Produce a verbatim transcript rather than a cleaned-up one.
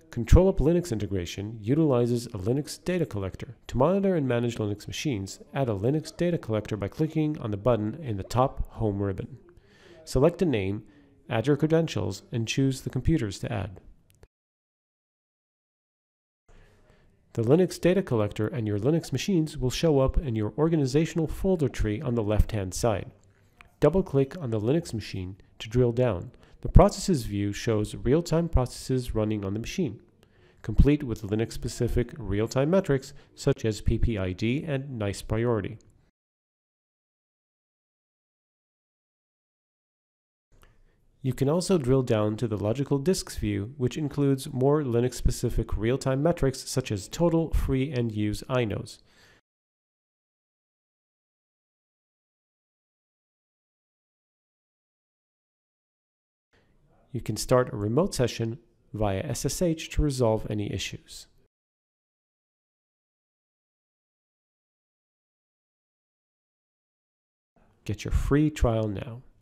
ControlUp Linux integration utilizes a Linux data collector. To monitor and manage Linux machines, add a Linux data collector by clicking on the button in the top Home ribbon. Select a name, add your credentials, and choose the computers to add. The Linux data collector and your Linux machines will show up in your organizational folder tree on the left-hand side. Double-click on the Linux machine to drill down. The Processes view shows real-time processes running on the machine, complete with Linux-specific real-time metrics such as P P I D and NICE priority. You can also drill down to the Logical Disks view, which includes more Linux-specific real-time metrics such as total, free, and use I N Os. You can start a remote session via S S H to resolve any issues. Get your free trial now.